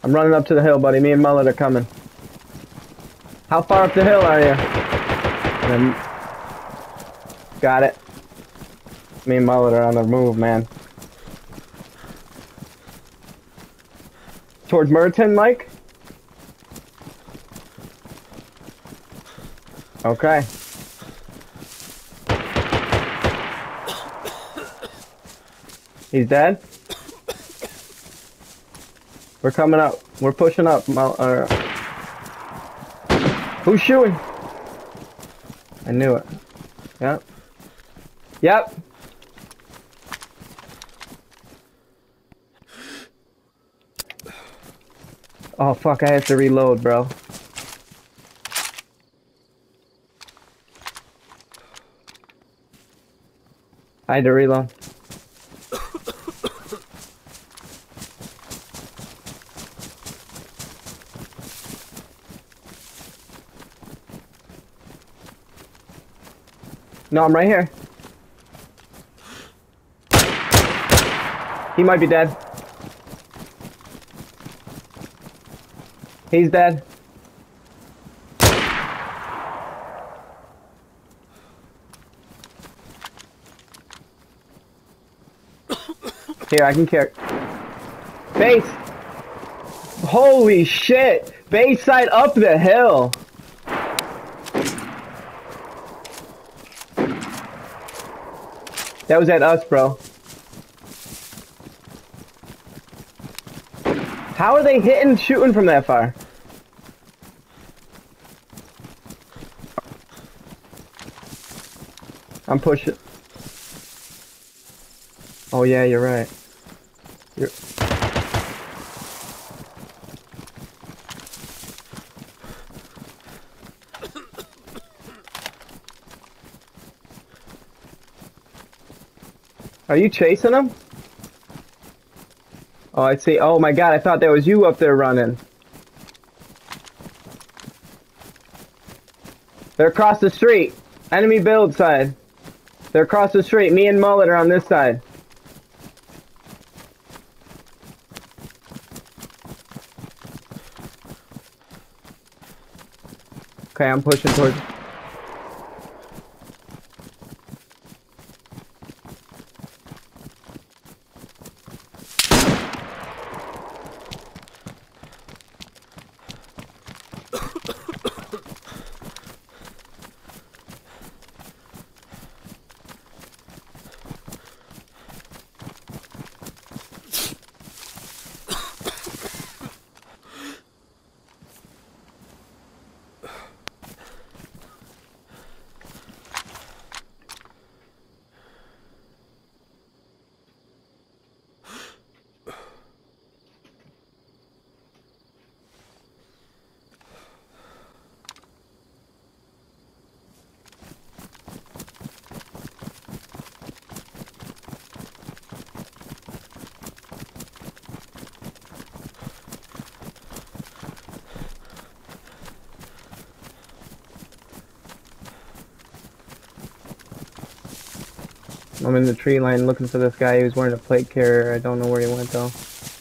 I'm running up to the hill, buddy. Me and Mullet are coming. How far up the hill are you? Got it. Me and Mullet are on the move, man. Towards Merton, Mike? Okay. He's dead? We're coming up. We're pushing up. Who's shooting? I knew it. Yep. Yep. Oh fuck, I have to reload, bro. I had to reload. No, I'm right here. He might be dead. He's dead. Here, I can carry. Base! Holy shit! Base side up the hill! That was at us, bro. How are they hitting, shooting from that far? I'm pushing. Oh yeah, you're right. Are you chasing him? Oh, I see. Oh my god, I thought that was you up there running. They're across the street. Enemy build side. They're across the street. Me and Mullet are on this side. Okay, I'm pushing towards... I'm in the tree line looking for this guy. He was wearing a plate carrier. I don't know where he went though.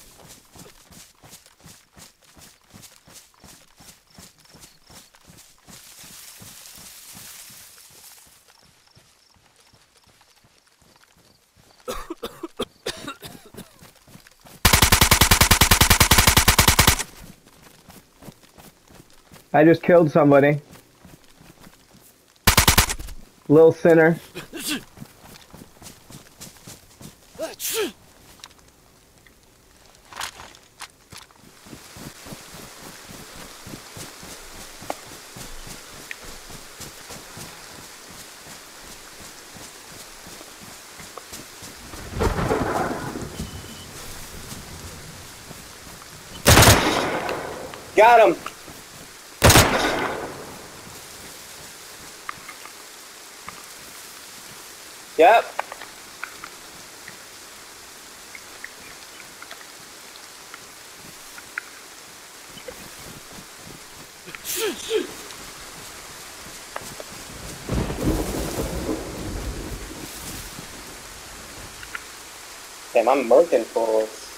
I just killed somebody. Lil Sinner. Got him! Yep. Damn, I'm murking fools.